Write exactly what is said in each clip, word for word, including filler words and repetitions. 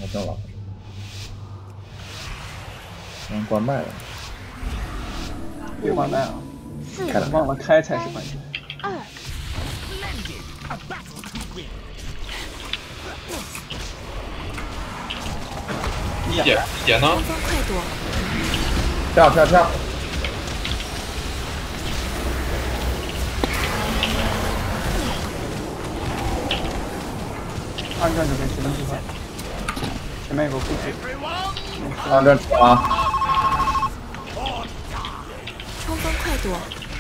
正老。嗯，关麦了。 别关麦啊！ 开了， 忘了开才是关键。 二。 一姐，一姐呢？ 冲锋快躲！ 跳跳跳！ 二战准备只能计算。前面有个护具。 二战出啊！ 冲锋快躲！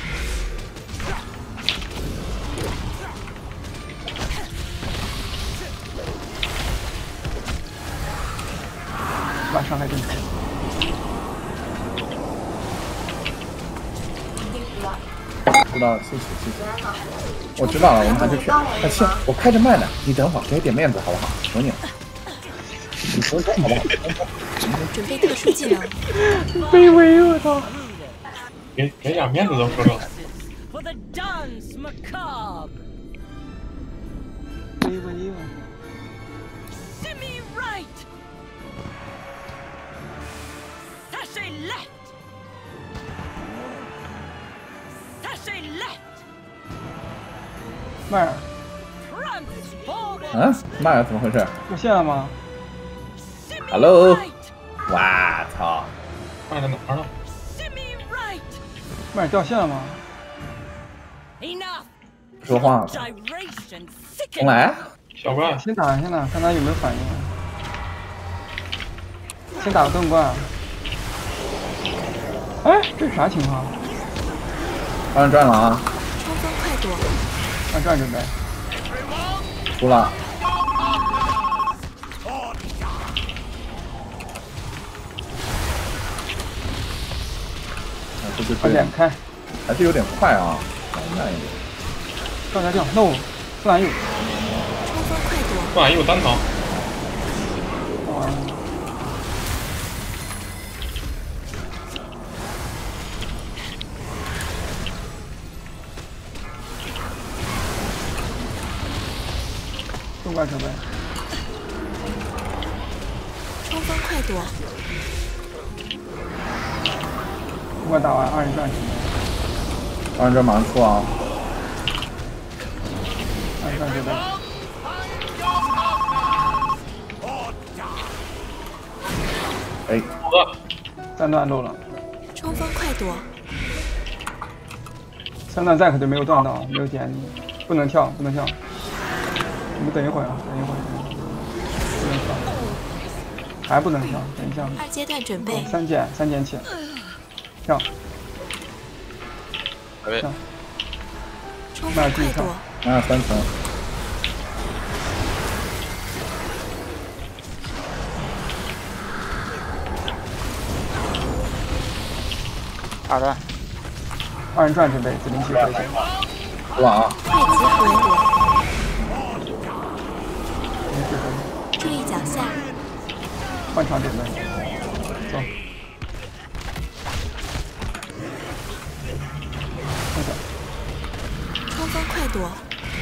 把伤害定住。 知道了，谢谢谢谢。我知道了，我们还是去。哎，行，我开着麦呢，你等会儿给点面子好不好？求你了。你说说好不好？ 准备特殊技能。 卑微，我操！ 给给点面子都说说。 卑微啊！麦尔， 嗯，麦尔怎么回事？ 掉线了吗 ？Hello， 哇操！ 麦在哪儿呢？ 麦尔掉线了吗？ 不说话了。重来。 小怪， 先打先打，看他有没有反应。先打个盾冠。哎，这是啥情况？ 二转了啊！ 冲锋快躲！ 二转准备。 输了。这就快点开， 还是有点快啊，慢一点。 跳跳跳 ，no， 自然有。 冲锋快躲！ 不然有单逃。 盾冠准备。 冲锋快躲！ 盾冠打完，二人转准备。 二人转马上出啊！ 二人转准备。 哎， 三段漏了。 冲锋快躲！ 三段 Zack 就没有断到，没有点你，不能跳，不能跳。你们等一会儿啊，等一会儿，不能跳，还不能跳，等一下。 二阶段准备。 三减，三减起，跳，跳。 冲锋快躲！ 啊，三层。 二段。二人转准备，子灵气回血。 是吧啊？ 快击回躲！ 没事回。 注意脚下。 换场准备，走。换场。 冲锋快躲！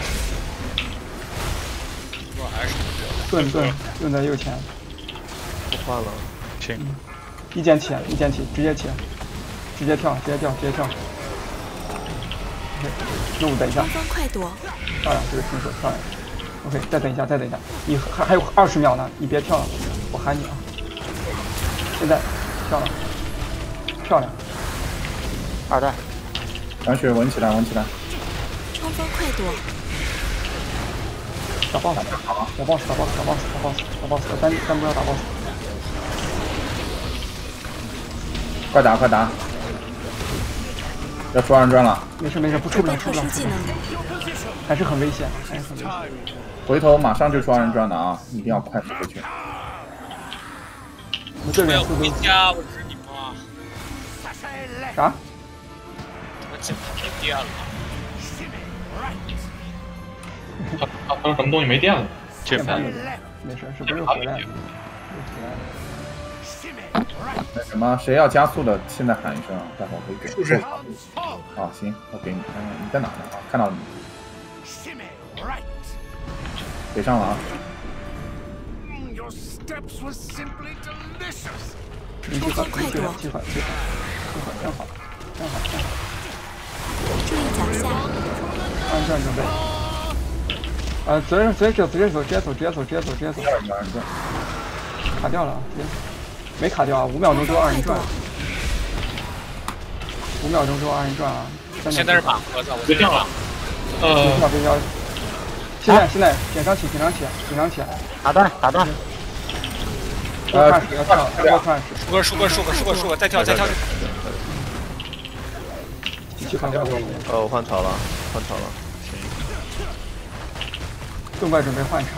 盾盾盾在右前。 不换了，行。 嗯，一键起，一键起，直接起，直接跳，直接跳，直接跳。OK， 那我等一下。 冲锋快躲！ 漂亮，这个平手漂亮。OK， 再等一下，再等一下，你还还有二十秒呢，你别跳了，我喊你啊！现在跳了，漂亮。二段。 赶血稳起来，稳起来。 冲锋快躲！ 打 boss， 打 boss， 打 boss， 打 boss， 打 boss， 打 boss， 单单不要打 boss。 快打，快打！要出二人转了。 没事没事，不出不了，出不了。 技能。 还是很危险，还是很危险。 回头马上就出二人转的啊，一定要快速回去。 我这边速度。 回家，我日你妈！ 啥？ 我这没电了。 他他他什么东西没电了？ 键盘没电，没事，是不是回来了？ 那什么，谁要加速的，现在喊一声，待会儿我会给。是。好，行，我给你。嗯，你在哪呢？啊，看到了你。给上了啊！ 你计划，你计划，计划，计划，计划，站好，站好，站好。 注意脚下。 二人转准备。呃，直接直接走，直接走，直接走，直接走，直接走，直接走。卡掉了啊，直接。没卡掉啊，五秒钟之后二人转。五秒钟之后二人转啊。 现在是马盒子，我别掉了。呃， 别跳，别跳。现在现在紧张起，紧张起，紧张起。 打断，打断。 多看十要跳，多看十。 输个输个输个输个输个，再跳再跳。 去看掉。 呃，我换潮了，换潮了。 盾怪准备换场。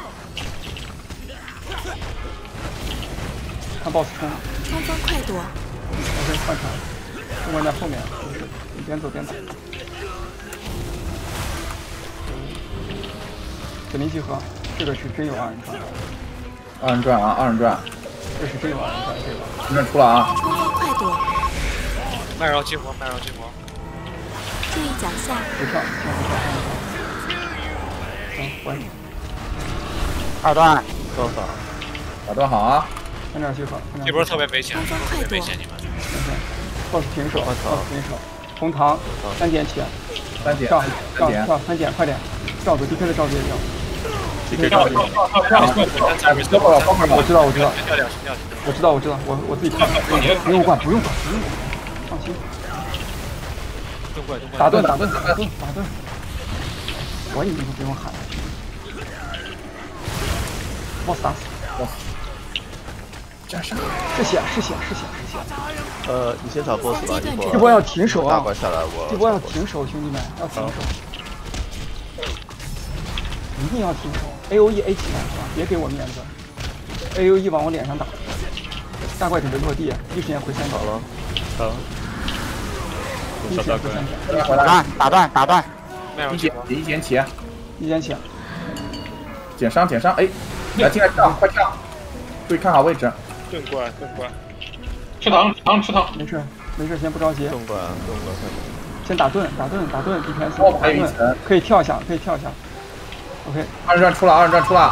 看 boss 冲。 冲锋快躲。 OK 换场。盾怪在后面，你边走边打。子民集合，这个是真有二人转。 二人转啊，二人转。 这是真有二人转，这个。 二人转出了啊。 冲锋快躲。 慢绕激活，慢绕激活。 注意脚下。 不跳，跳不跳？行，还你。 二段，多少？ 打断好啊。 看点集合。 这波特别危险， 冲锋快躲。 特别危险，你们。 boss 平手 ，boss 平手，红糖三点起， 三点， 跳跳三点， 跳三点，快点，罩住 D K 的罩住也跳 ，D K 跳跳跳跳跳！ 我知道我知道， 跳两十跳， 我知道我知道，我我自己跳，不用管不用管不用管，放心。打盾打盾打盾打盾，我以为不用喊 ，boss 打死 ，boss， 加上是血是血是血是血。 呃，你先找 boss 吧，一波。 这波要停手啊！ 大怪下来我。 这波要停手，兄弟们要停手，一定要停手。A O E A 起来是吧？别给我面子。A O E 往我脸上打。大怪准备落地，第一时间回三角。 好了， 好。 第一时间回三角。 打断，打断，打断。 一减一减起， 一减起。 减伤减伤，哎，来进来跳，快跳！注意看好位置。 盾怪盾怪。 吃糖，吃糖，吃糖。 没事，没事，先不着急。 盾怪，盾怪， 先打盾，打盾，打盾 ，D P S。 哦，还有一层， 可以跳一下，可以跳一下。OK。 二人转出了，二人转出了。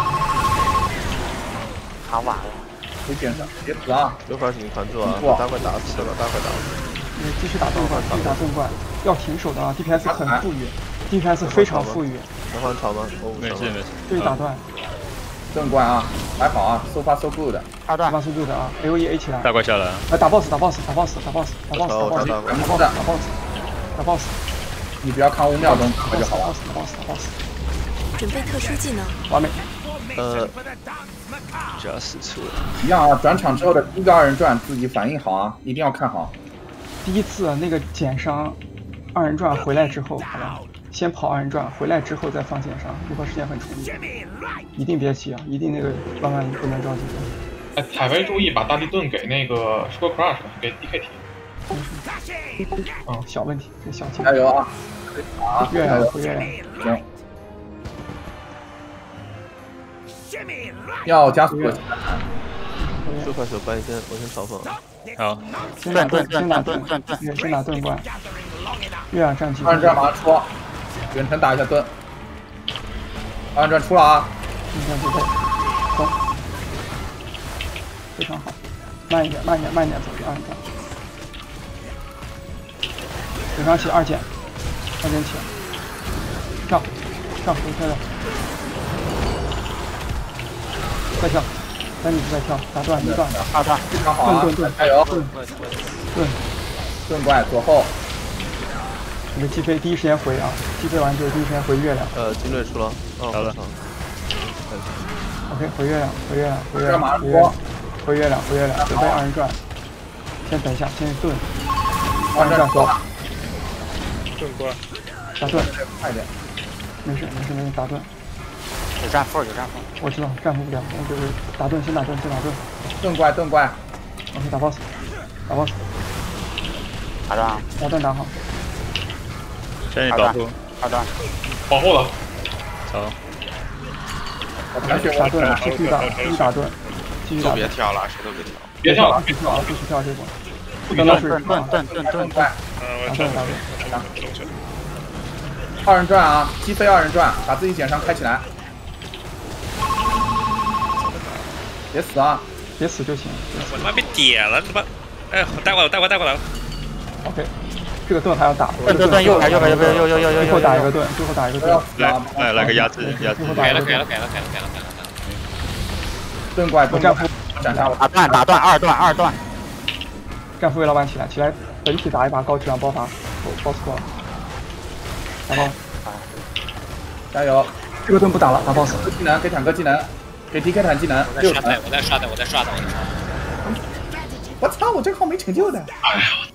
卡晚了。 别减伤，别死啊！ 有法请团住啊！大怪打死了，大怪打死。 你继续打盾怪，继续打盾怪，要停手的啊 ！D P S 很富裕 ，D P S 非常富裕。 能换潮吗？ 没事没事。 继续打断。 盾怪啊，还好啊 ，so far so good。 二段，速度的啊 ，A O E A 起来。 大怪下来。 来打 boss， 打 boss， 打 boss， 打 boss， 打 boss， 打 boss， 打 boss， 打 boss， 打 boss。 你不要扛五秒钟就好了。 打 boss， 打 boss。 准备特殊技能。 完美。 呃， 加死出。 一样啊，转场之后的第一个二人转自己反应好啊，一定要看好。 第一次那个减伤，二人转回来之后，好吧。 先跑二人转，回来之后再放减伤，这波时间很充裕，一定别急啊！一定那个万万不能着急。 哎，采薇注意把大地盾给那个 Sugar Crush 给 D K 提。 嗯，小问题，这小题。 加油啊！啊， 月亮回月亮。 行。要加速。 最快手搬一先，我先嘲讽。 好。 先打盾，先打盾，盾，先打盾怪。月亮站起。 二人转马上出。 远程打一下盾，二人转出了啊！ 远程准备，走，非常好，慢一点，慢一点，慢一点走，二人转，远程起二减，二减起，跳，跳，回跳跳，再跳，等你再跳，打断一段， 二段，非常好啊！ 盾盾盾， 加油！ 盾盾盾怪左后。 你的击飞第一时间回啊！击飞完之后第一时间回月亮。 呃，精锐出了，哦， 好了。 OK， 回月亮，回月亮，回月亮， 回月亮， 回月亮，回月亮，准备二人转。先等一下，先盾。 二人转走。 盾怪。 打盾， 快点。 没事没事没事，打盾。 有战负，有战负。 我知道，战负不了，我就是打盾，先打盾，先打盾。 盾怪，盾怪。 OK， 打 boss， 打 boss。 打断。 打盾打好。 先保护， 二段， 保护了。 走。 打盾，继续打，继续打盾，继续打。 别跳了，谁都别跳。 别跳了， 别跳啊！继续跳这波。 盾盾盾盾盾怪。 打盾打盾。 二人转啊，击飞二人转，把自己减伤开起来。 别死啊！ 别死就行。 我他妈被点了，他妈！哎，我带过来，带过来，带过来了。 OK， 这个盾还要打。 盾盾盾，右边右边右边右右右右最后打一个盾，最后打一个盾。 来来来个压制压制。 给了，给了，给了，给了，给了，给了。 盾怪， 我战斧斩杀我！ 打断打断二段二段。 战斧魏老板起来，起来，本体打一把高质量爆发 ，boss 过了。打 boss， 加油！ 这个盾不打了，打 boss。 技能给坦克技能，给 D K 坦技能。 我在刷的，我在刷的，我在刷的，我在刷的。 我操！我这个号没成就的。 哎呀，